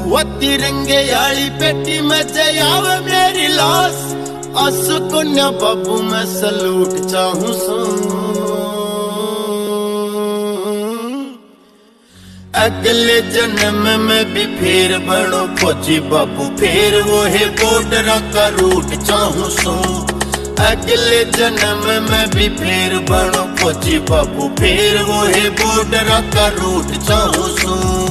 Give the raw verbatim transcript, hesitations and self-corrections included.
वो तिरंगे याली पेटी में जयाव मेरी लाश अस कुन्या बाबू मैं सलूट चाहूं सो अगले जन्म में भी फिर बनो फौजी बाबू फिर वो है बॉर्डर का रूट चाहूं सो अगले जन्म में भी फिर बनो फौजी बाबू फिर वो है बॉर्डर का रूट चाहूं सो।